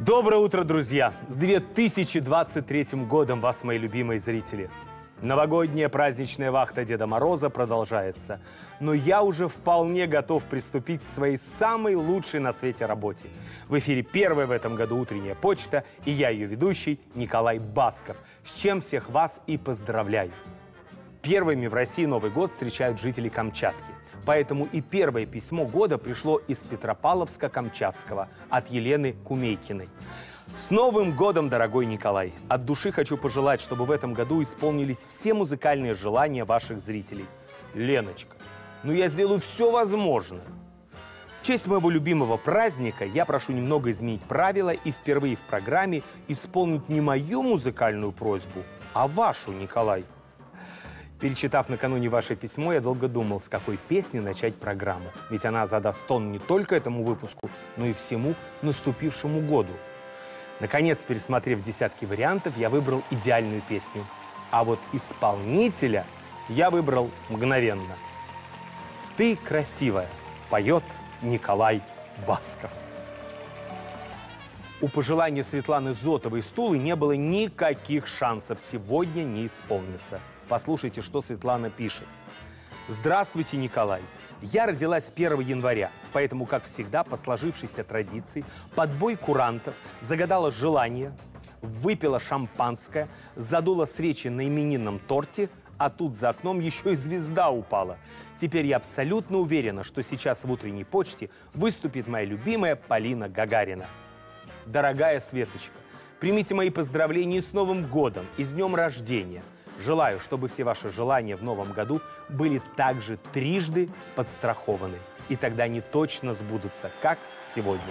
Доброе утро, друзья! С 2023 годом вас, мои любимые зрители! Новогодняя праздничная вахта Деда Мороза продолжается. Но я уже вполне готов приступить к своей самой лучшей на свете работе. В эфире первая в этом году утренняя почта, и я ее ведущий Николай Басков, с чем всех вас и поздравляю. Первыми в России Новый год встречают жители Камчатки. Поэтому и первое письмо года пришло из Петропавловска-Камчатского от Елены Кумейкиной. С Новым годом, дорогой Николай! От души хочу пожелать, чтобы в этом году исполнились все музыкальные желания ваших зрителей. Леночка, я сделаю все возможное. В честь моего любимого праздника я прошу немного изменить правила и впервые в программе исполнить не мою музыкальную просьбу, а вашу, Николай. Перечитав накануне ваше письмо, я долго думал, с какой песни начать программу. Ведь она задаст тон не только этому выпуску, но и всему наступившему году. Наконец, пересмотрев десятки вариантов, я выбрал идеальную песню. А вот исполнителя я выбрал мгновенно. «Ты красивая» поет Николай Басков. У пожелания Светланы Зотовой из Тулы не было никаких шансов сегодня не исполниться. Послушайте, что Светлана пишет. «Здравствуйте, Николай. Я родилась 1 января, поэтому, как всегда, по сложившейся традиции, под бой курантов загадала желание, выпила шампанское, задула свечи на именинном торте, а тут за окном еще и звезда упала. Теперь я абсолютно уверена, что сейчас в утренней почте выступит моя любимая Полина Гагарина. Дорогая Светочка, примите мои поздравления с Новым годом и с днем рождения. Желаю, чтобы все ваши желания в новом году были также трижды подстрахованы. И тогда они точно сбудутся, как сегодня».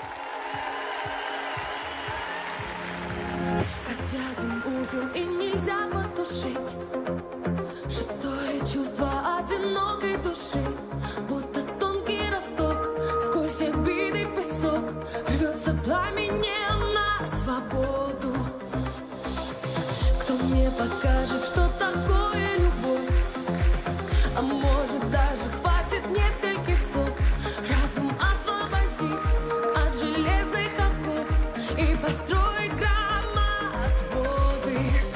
Развязан узел и нельзя потушить. Шестое чувство одинокой души, будто тонкий росток, сквозь обиды песок рвется пламенем на свободу. Кто мне покажет, что такое любовь? А может, даже хватит нескольких слов. Разум освободить от железных оков и построить громоотводы.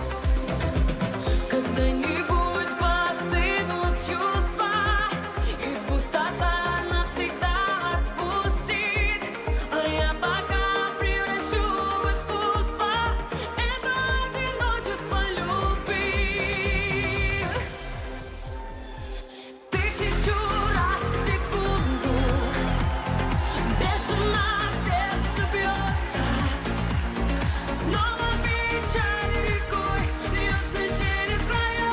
Когда-нибудь постынут чувства, и пустота навсегда отпустит. А я пока превращу в искусство это одиночество любви. Тысячу раз в секунду бешено сердце бьется. Снова печаль рекой льется через края.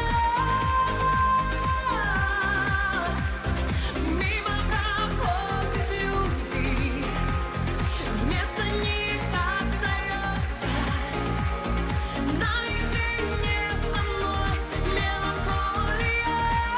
Мимо проходят люди, вместо них остается наедине со мной меланхолия.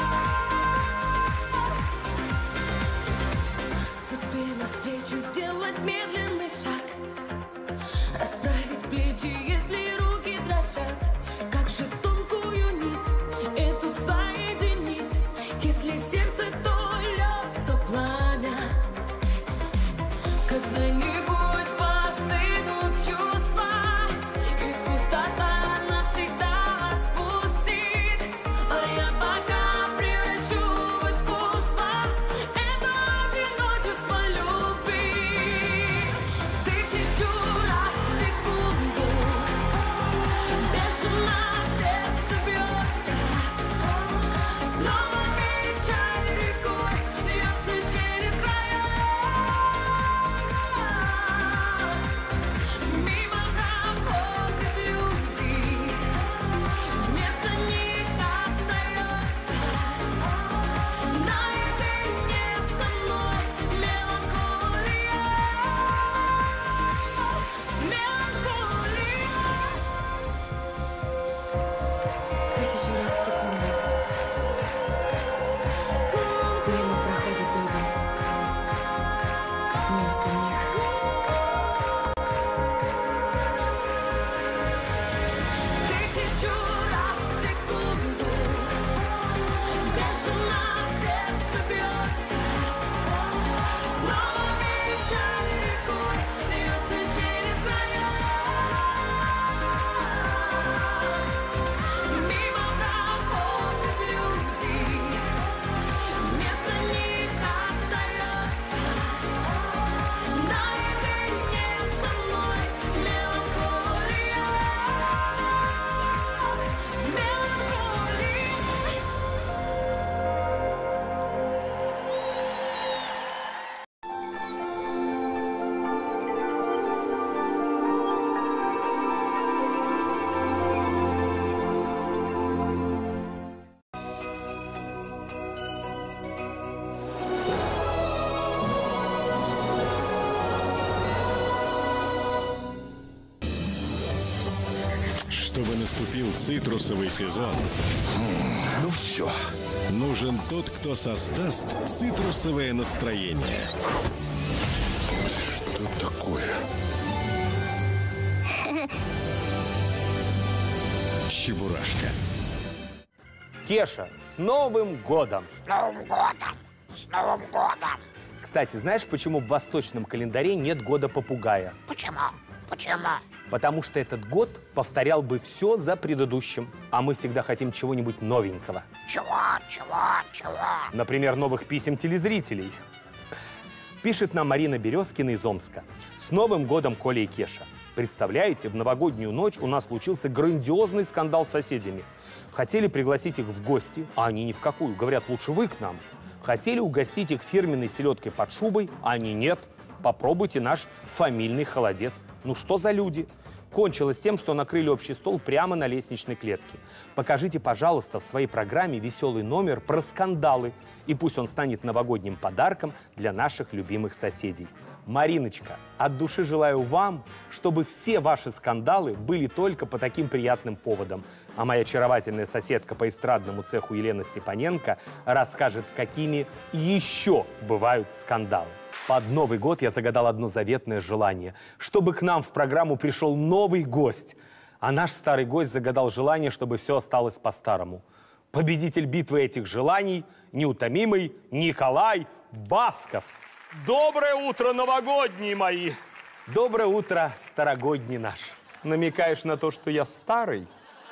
Судьбе навстречу сделать медленный шаг, расправить плечи, если руки дрожат. Как же тонкую нить эту соединить, если сердце то лед, то пламя. Когда-нибудь постынут чувства, и пустота навсегда отпустит. А я пока превращу в искусство это одиночество любви. Тысячу раз в секунду Чтобы наступил цитрусовый сезон, Ну все. нужен тот, кто создаст цитрусовое настроение. Что такое? Чебурашка. Кеша, с Новым годом! С Новым годом! С Новым годом! Кстати, знаешь, почему в восточном календаре нет года попугая? Почему? Почему? Потому что этот год повторял бы все за предыдущим, а мы всегда хотим чего-нибудь новенького. Чего? Чего? Например, новых писем телезрителей. Пишет нам Марина Березкина из Омска. С Новым годом, Коля и Кеша! Представляете, в новогоднюю ночь у нас случился грандиозный скандал с соседями. Хотели пригласить их в гости, а они ни в какую. Говорят, лучше вы к нам. Хотели угостить их фирменной селедкой под шубой, а они нет. Попробуйте наш фамильный холодец. Ну что за люди? Кончилось тем, что накрыли общий стол прямо на лестничной клетке. Покажите, пожалуйста, в своей программе веселый номер про скандалы. И пусть он станет новогодним подарком для наших любимых соседей. Мариночка, от души желаю вам, чтобы все ваши скандалы были только по таким приятным поводам. А моя очаровательная соседка по эстрадному цеху Елена Степаненко расскажет, какими еще бывают скандалы. Под Новый год я загадал одно заветное желание, чтобы к нам в программу пришел новый гость. А наш старый гость загадал желание, чтобы все осталось по-старому. Победитель битвы этих желаний – неутомимый Николай Басков. Доброе утро, новогодние мои! Доброе утро, старогодний наш. Намекаешь на то, что я старый?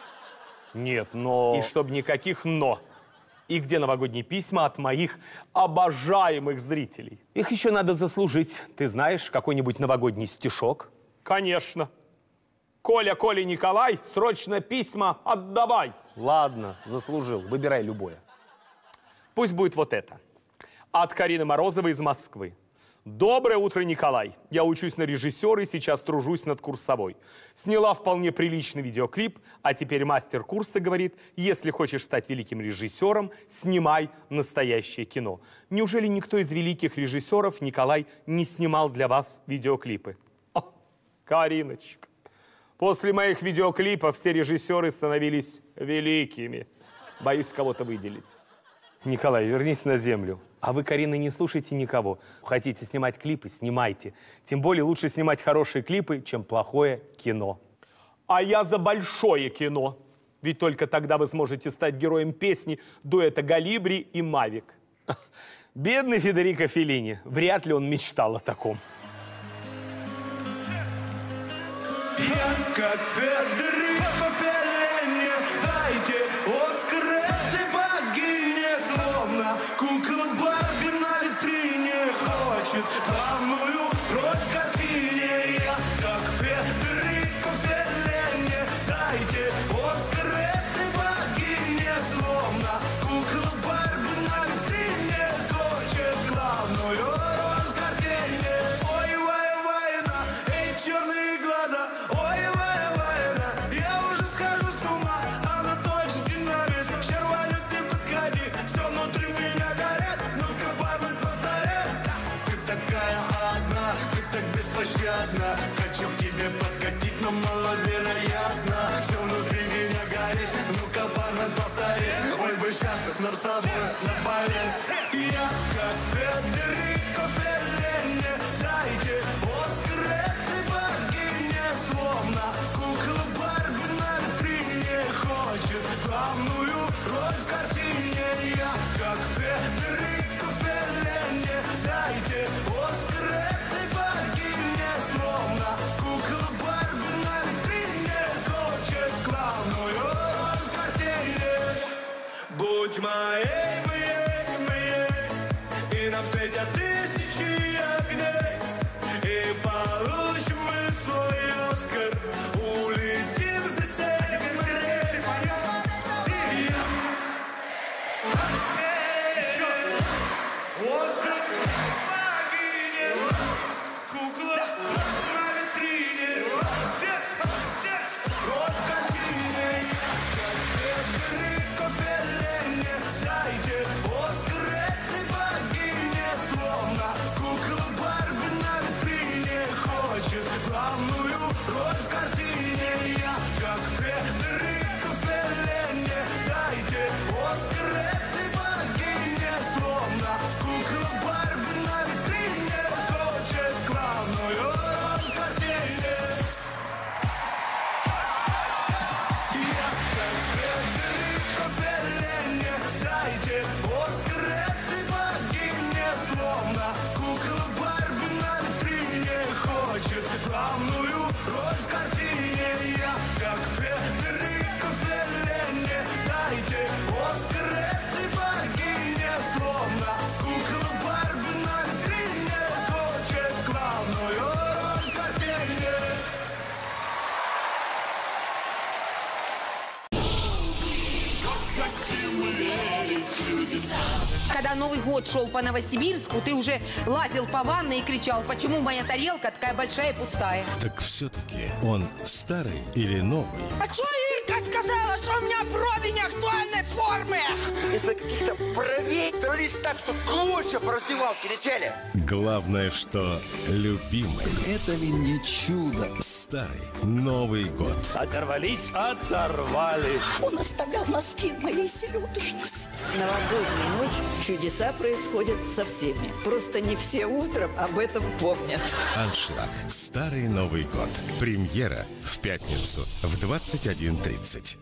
Нет, но... И чтоб никаких «но». И где новогодние письма от моих обожаемых зрителей? Их еще надо заслужить. Ты знаешь какой-нибудь новогодний стишок? Конечно. Коля, Коля, Николай, срочно письма отдавай. Ладно, заслужил. Выбирай любое. Пусть будет вот это. От Карины Морозовой из Москвы. Доброе утро, Николай. Я учусь на режиссера и сейчас тружусь над курсовой. Сняла вполне приличный видеоклип, а теперь мастер курса говорит, если хочешь стать великим режиссером, снимай настоящее кино. Неужели никто из великих режиссеров, Николай, не снимал для вас видеоклипы? О, Кариночка, после моих видеоклипов все режиссеры становились великими. Боюсь кого-то выделить. Николай, вернись на землю. А вы, Карина, не слушайте никого. Хотите снимать клипы? Снимайте. Тем более лучше снимать хорошие клипы, чем плохое кино. А я за большое кино. Ведь только тогда вы сможете стать героем песни дуэта «Галибри» и «Мавик». Бедный Федерико Феллини. Вряд ли он мечтал о таком. Я как Федерико Феллини, дайте Оскар этой богине, словно кукла Барби на витрине хочет главную роль в картине. Я как Федерико Феллини, дайте Оскар этой богине, словно кукла Барби на витрине хочет главную роль в картине. Ой, война, эй, черные глаза. Ой, война, я уже схожу с ума, она точно динамит. Червонит, не подходи, все внутри меня горит. Ну-ка, бармен, повторяй. Ты такая одна, ты так беспощадна. Хочу к тебе подкатить, но маловероятно. Все внутри меня горит. Ну-ка, бармен, повтори. Ой, бы сейчас нам с тобой заболеть. Я как Федерико Феллини, дайте Оскар этой богине, словно кукла Барби на витрине хочет главную роль в картине. Я как Федерико Феллини, дайте Оскар этой богине, словно кукла Барби на витрине хочет главную роль в картине. Будь моей, и нам светят тысячи огней, и получим мы свой Оскар, улетим за 7 морей. Оскар, роль в картине. Я как Федерико Феллини. Дайте Оскар этой богине. Словно кукла Барби на витрине. Хочет главную роль в картине. Я как Федерико Феллини. Дайте Оскар этой богине. Словно кукла Барби на витрине. Хочет главную роль в картине. Я как Федерико Феллини. Дайте Оскар этой богине. Словно кукла Барби на витрине. Хочет главную роль в картине. Когда Новый год шел по Новосибирску, ты уже лазил по ванной и кричал, почему моя тарелка такая большая и пустая? Так все-таки он старый или новый? А что Ирка сказала, что у меня брови не актуальной формы? Из-за каких-то бровей троллись так, что клочья по раздевалке летели. Главное, что любимый. Это ли не чудо? Старый Новый год. Оторвались, оторвались. Он оставлял носки в моей селедушке. Новогоднюю ночь чудеса происходят со всеми. Просто не все утром об этом помнят. Аншлаг. Старый Новый год. Премьера в пятницу в 21:30.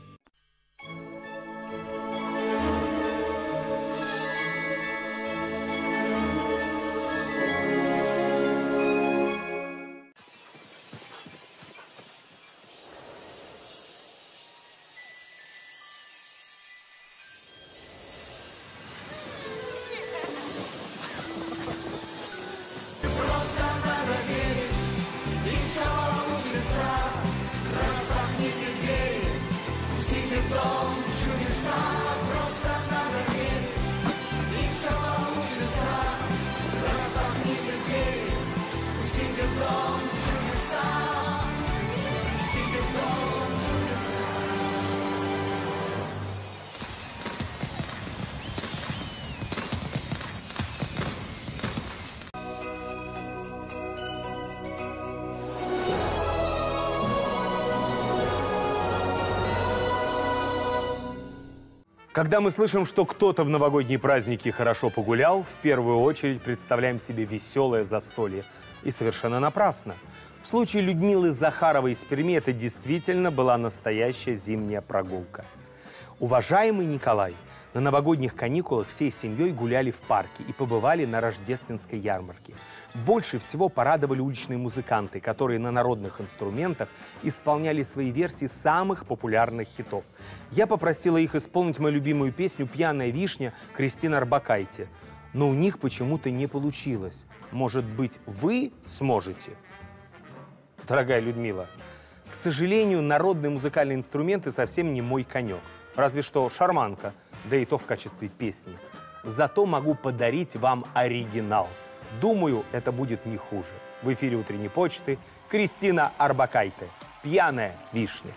Когда мы слышим, что кто-то в новогодние праздники хорошо погулял, в первую очередь представляем себе веселое застолье. И совершенно напрасно. В случае Людмилы Захаровой из Перми это действительно была настоящая зимняя прогулка. Уважаемый Николай, на новогодних каникулах всей семьей гуляли в парке и побывали на рождественской ярмарке. Больше всего порадовали уличные музыканты, которые на народных инструментах исполняли свои версии самых популярных хитов. Я попросила их исполнить мою любимую песню «Пьяная вишня» Кристины Орбакайте. Но у них почему-то не получилось. Может быть, вы сможете? Дорогая Людмила, к сожалению, народные музыкальные инструменты совсем не мой конек. Разве что шарманка, да и то в качестве песни. Зато могу подарить вам оригинал. Думаю, это будет не хуже. В эфире «Утренней почты» Кристина Орбакайте «Пьяная вишня».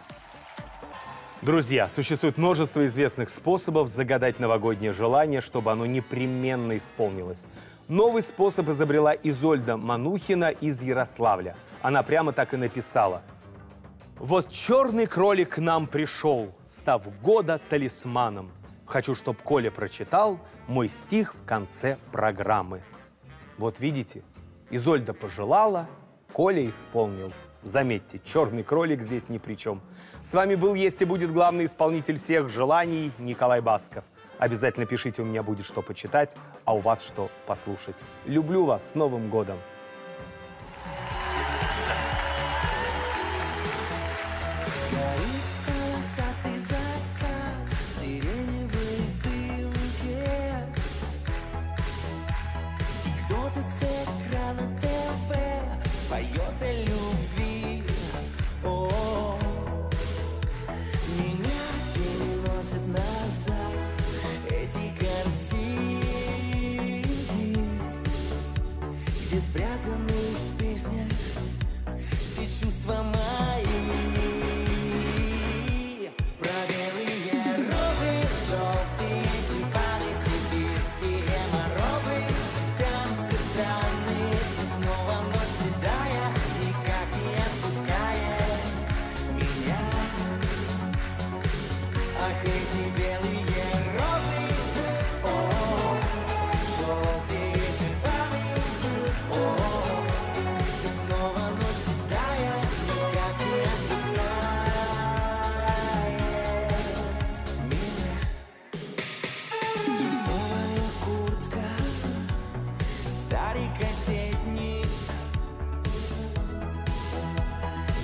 Друзья, существует множество известных способов загадать новогоднее желание, чтобы оно непременно исполнилось. Новый способ изобрела Изольда Манухина из Ярославля. Она прямо так и написала: «Вот черный кролик к нам пришел, став года талисманом. Хочу, чтоб Коля прочитал мой стих в конце программы». Вот видите, Изольда пожелала, Коля исполнил. Заметьте, черный кролик здесь ни при чем. С вами был, есть и будет главный исполнитель всех желаний Николай Басков. Обязательно пишите, у меня будет что почитать, а у вас что послушать. Люблю вас, с Новым годом! Спрятать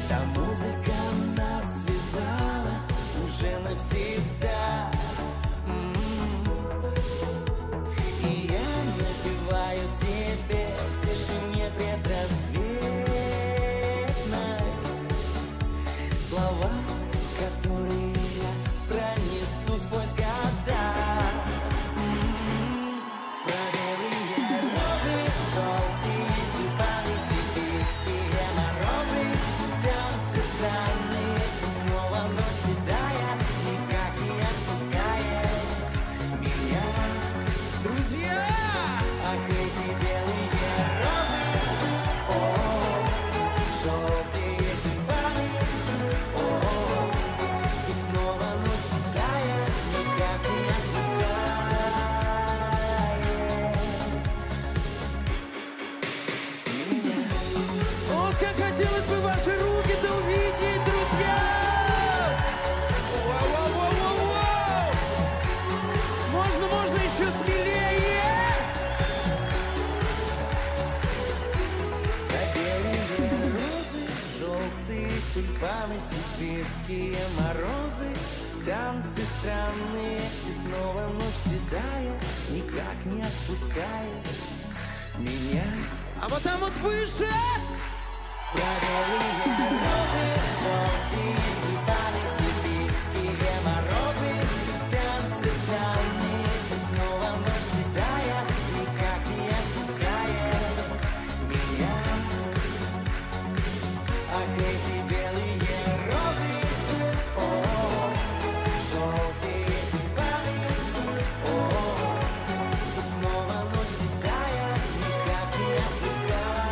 Та музыка нас связала уже навсегда. И я напеваю тебе в тишине предрассветной слова, которые я пронесу сквозь года. Про белые розы, желтые тюльпаны, сибирские морозы, танцы странные, и снова ночь седая никак не отпускает меня. Друзья, ах, эти белые розы, о, желтые тюльпаны, о, и снова ночь седая никак не отпускает меня. Ох, как хотелось бы ваши руки-то увидеть, друзья! Вау-вау-вау-вау-вау! Можно еще смелее! Белые розы, желтые тюльпаны, сибирские морозы, танцы странные, и снова ночь седая никак не отпускает меня. А вот там вот выше! Про белые розы, желтые тюльпаны, сибирские морозы, танцы странные, и снова ночь седая никак не отпускает меня. Ах, эти белые розы, о, желтые тюльпаны, о, и снова ночь седая никак не отпускает.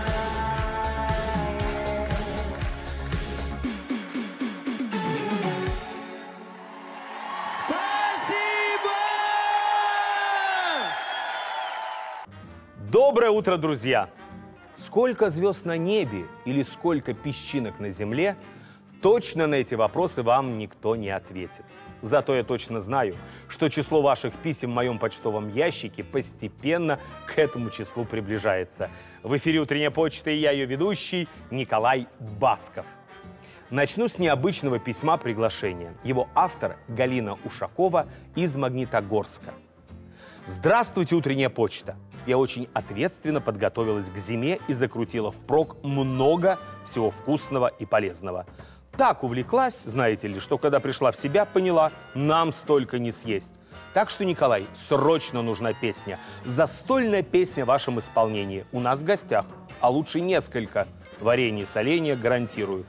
Доброе утро, друзья! Сколько звезд на небе или сколько песчинок на земле, точно на эти вопросы вам никто не ответит. Зато я точно знаю, что число ваших писем в моем почтовом ящике постепенно к этому числу приближается. В эфире «Утренняя почта» и я, ее ведущий, Николай Басков. Начну с необычного письма приглашения. Его автор Галина Ушакова из Магнитогорска. Здравствуйте, «Утренняя почта». Я очень ответственно подготовилась к зиме и закрутила впрок много всего вкусного и полезного. Так увлеклась, знаете ли, что когда пришла в себя, поняла, нам столько не съесть. Так что, Николай, срочно нужна песня. Застольная песня в вашем исполнении. У нас в гостях, а лучше несколько. Варенье и соленья гарантирую.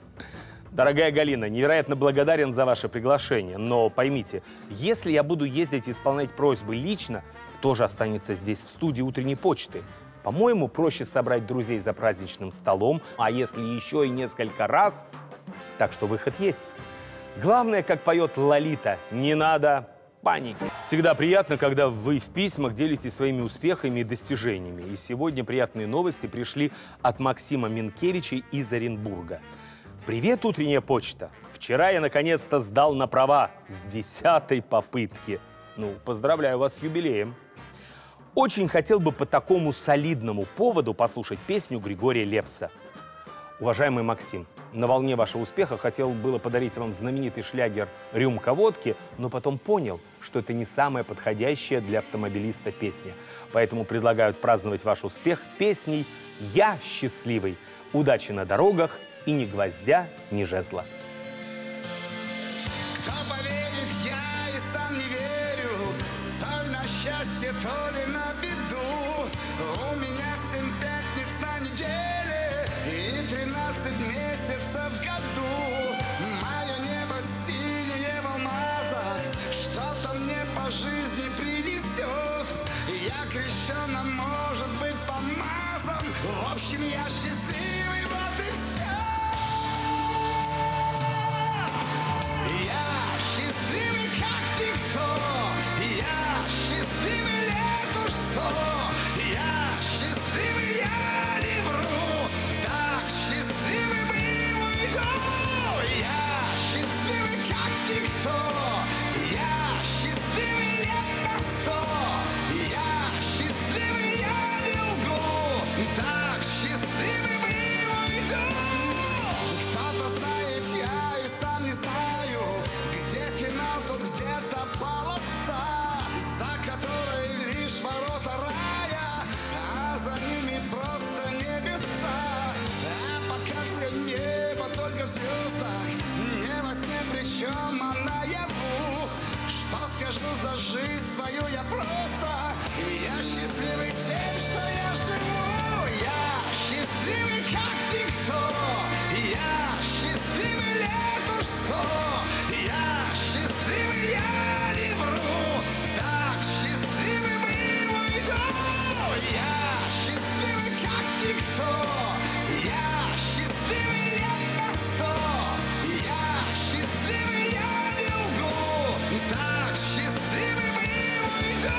Дорогая Галина, невероятно благодарен за ваше приглашение, но поймите, если я буду ездить и исполнять просьбы лично, кто же останется здесь в студии «Утренней почты»? По-моему, проще собрать друзей за праздничным столом, а если еще и несколько раз, так что выход есть. Главное, как поет Лолита, не надо паники. Всегда приятно, когда вы в письмах делитесь своими успехами и достижениями. И сегодня приятные новости пришли от Максима Минкевича из Оренбурга. Привет, «Утренняя почта». Вчера я наконец-то сдал на права с 10-й попытки. Ну, поздравляю вас с юбилеем. Очень хотел бы по такому солидному поводу послушать песню Григория Лепса. Уважаемый Максим, на волне вашего успеха хотел было подарить вам знаменитый шлягер «Рюмка водки», но потом понял, что это не самая подходящая для автомобилиста песня. Поэтому предлагаю отпраздновать ваш успех песней «Я счастливый». Удачи на дорогах и ни гвоздя, ни жезла. Кто поверит, я и сам не верю, то ли на счастье, то ли на беду. У меня 7 пятниц на неделе и 13 месяцев в году. Мое небо синее в алмазах, что-то мне по жизни принесет. Я крещеным, может быть, помазан. В общем, я счастливый, вот и все. Я звездах, не во сне, причем а наяву. Что скажу за жизнь свою я просто, я счастливый тем, что я живу. Я счастливый, как никто, я счастливый лет уж 100. Я счастливый, я не вру, так счастливым и уйду. Я счастливый, как никто, я счастливый лет на 100. Я счастливый, я не лгу, так счастливым и уйду.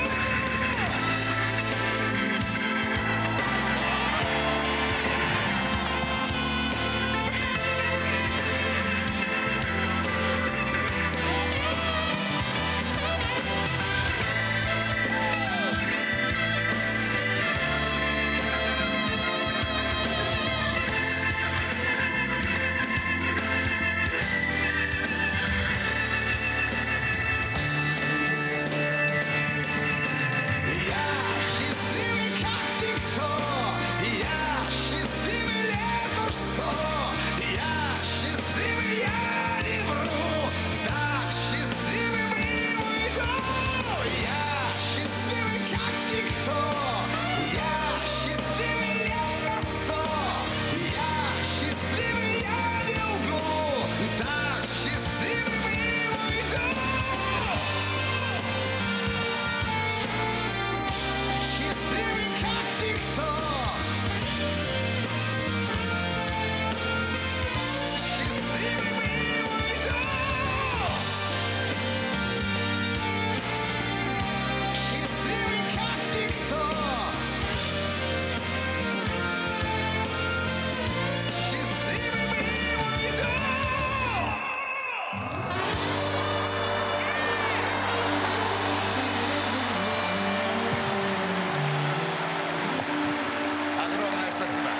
Огромное спасибо.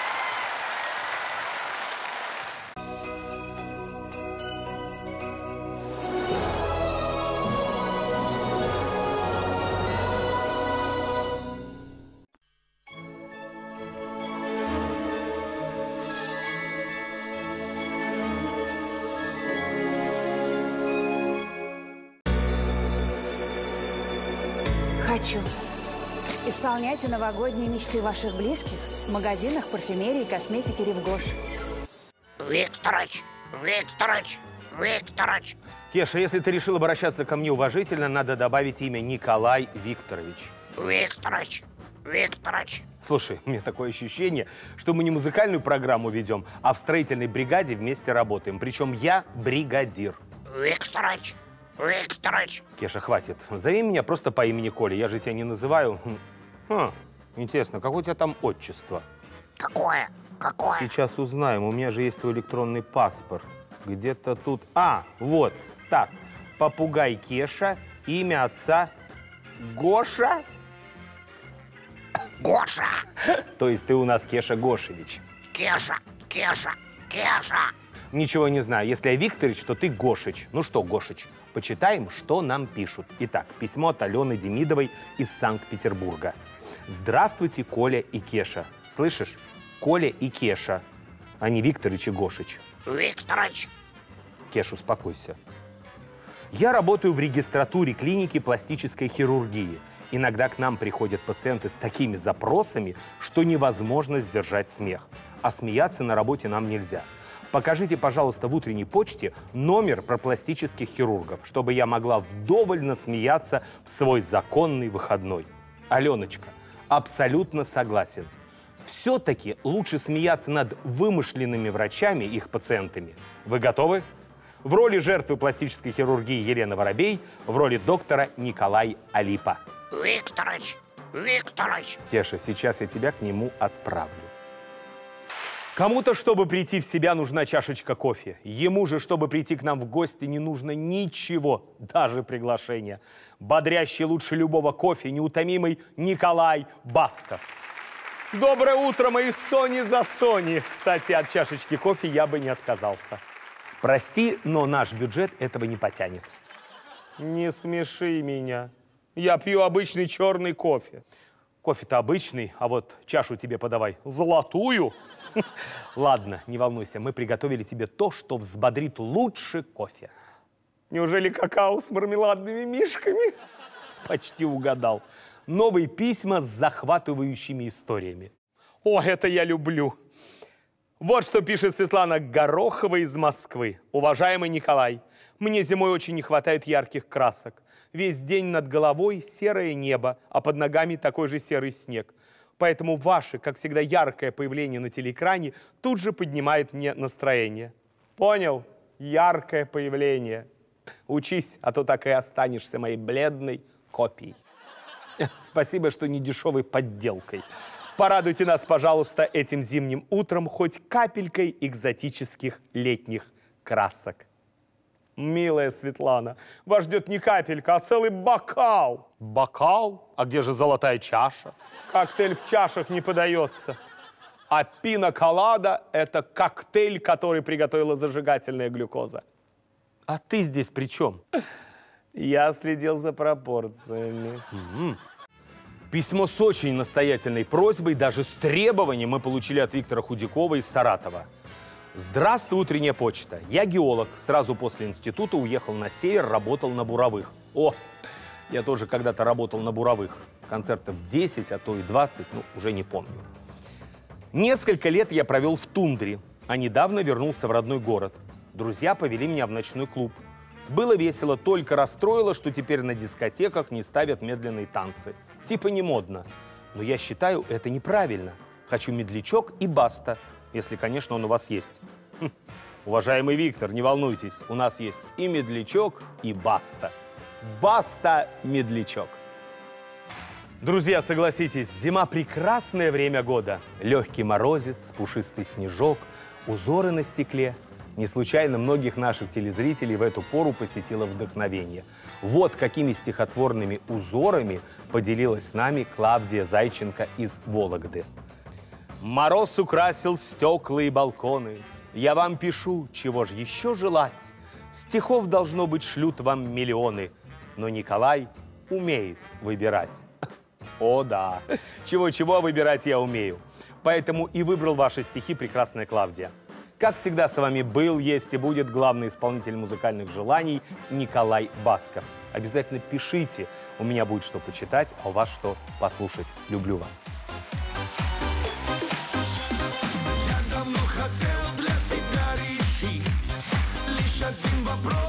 Хочу. Исполняйте новогодние мечты ваших близких в магазинах парфюмерии и косметики «Ревгош». Викторович, Викторович, Викторович. Кеша, если ты решил обращаться ко мне уважительно, надо добавить имя Николай Викторович. Викторович, Викторович. Слушай, у меня такое ощущение, что мы не музыкальную программу ведем, а в строительной бригаде вместе работаем. Причем я бригадир. Викторович, Викторович. Кеша, хватит. Зови меня просто по имени Коля. Я же тебя не называю. Интересно, какое у тебя там отчество? Какое? Какое? Сейчас узнаем. У меня же есть твой электронный паспорт. Где-то тут. А, вот. Так. Попугай Кеша. Имя отца Гоша. Гоша. То есть ты у нас Кеша Гошевич. Кеша, Кеша, Кеша. Ничего не знаю. Если я Викторович, то ты Гошич. Ну что, Гошич, почитаем, что нам пишут. Итак, письмо от Алены Демидовой из Санкт-Петербурга. Здравствуйте, Коля и Кеша. Слышишь? Коля и Кеша, а не Викторович и Гошич. Викторович. Кеш, успокойся. Я работаю в регистратуре клиники пластической хирургии. Иногда к нам приходят пациенты с такими запросами, что невозможно сдержать смех. А смеяться на работе нам нельзя. Покажите, пожалуйста, в утренней почте номер про пластических хирургов, чтобы я могла вдоволь насмеяться в свой законный выходной. Аленочка, абсолютно согласен. Все-таки лучше смеяться над вымышленными врачами, их пациентами. Вы готовы? В роли жертвы пластической хирургии Елена Воробей, в роли доктора Николай Алипа. Викторович, Викторович. Кеша, сейчас я тебя к нему отправлю. Кому-то, чтобы прийти в себя, нужна чашечка кофе. Ему же, чтобы прийти к нам в гости, не нужно ничего, даже приглашение. Бодрящий лучше любого кофе, неутомимый Николай Басков. Доброе утро, мои Сони за Сони. Кстати, от чашечки кофе я бы не отказался. Прости, но наш бюджет этого не потянет. Не смеши меня. Я пью обычный черный кофе. Кофе-то обычный, а вот чашу тебе подавай золотую. Ладно, не волнуйся, мы приготовили тебе то, что взбодрит лучше кофе. Неужели какао с мармеладными мишками? Почти угадал. Новые письма с захватывающими историями. О, это я люблю. Вот что пишет Светлана Горохова из Москвы. Уважаемый Николай, мне зимой очень не хватает ярких красок. Весь день над головой серое небо, а под ногами такой же серый снег. Поэтому ваше, как всегда, яркое появление на телеэкране тут же поднимает мне настроение. Понял? Яркое появление. Учись, а то так и останешься моей бледной копией. Спасибо, что не дешевой подделкой. Порадуйте нас, пожалуйста, этим зимним утром хоть капелькой экзотических летних красок. Милая Светлана, вас ждет не капелька, а целый бокал. Бокал? А где же золотая чаша? Коктейль в чашах не подается. А пина-колада – это коктейль, который приготовила зажигательная глюкоза. А ты здесь при чем? Я следил за пропорциями. Письмо с очень настоятельной просьбой, даже с требованием мы получили от Виктора Худякова из Саратова. Здравствуй, утренняя почта. Я геолог. Сразу после института уехал на север, работал на буровых. О, я тоже когда-то работал на буровых. Концертов 10, а то и 20, ну, уже не помню. Несколько лет я провел в тундре, а недавно вернулся в родной город. Друзья повели меня в ночной клуб. Было весело, только расстроило, что теперь на дискотеках не ставят медленные танцы. Типа не модно. Но я считаю, это неправильно. Хочу медлячок и баста, если, конечно, он у вас есть. Уважаемый Виктор, не волнуйтесь, у нас есть и медлячок, и баста. Баста-медлячок. Друзья, согласитесь, зима – прекрасное время года. Легкий морозец, пушистый снежок, узоры на стекле. Не случайно многих наших телезрителей в эту пору посетило вдохновение. Вот какими стихотворными узорами поделилась с нами Клавдия Зайченко из Вологды. «Мороз украсил стекла и балконы. Я вам пишу, чего ж еще желать? Стихов, должно быть, шлют вам миллионы. Но Николай умеет выбирать». О да, чего-чего выбирать я умею. Поэтому и выбрал ваши стихи, прекрасная Клавдия. Как всегда, с вами был, есть и будет главный исполнитель музыкальных желаний Николай Басков. Обязательно пишите, у меня будет что почитать, а у вас что послушать. Люблю вас. Я давно хотел для себя решить лишь один вопрос.